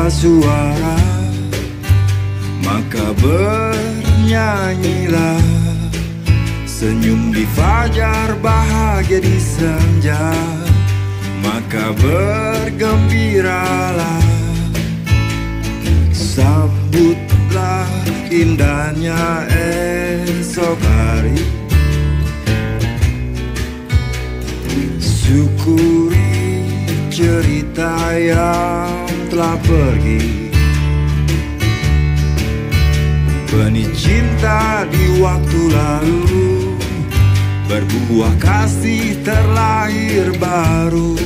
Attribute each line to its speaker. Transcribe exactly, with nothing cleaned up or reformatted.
Speaker 1: ada suara, maka bernyanyilah. Senyum di fajar, bahagia di senja, maka bergembiralah. Sambutlah indahnya esok hari, syukuri cerita yang telah pergi. Benih cinta di waktu lalu, berbuah kasih terlahir baru.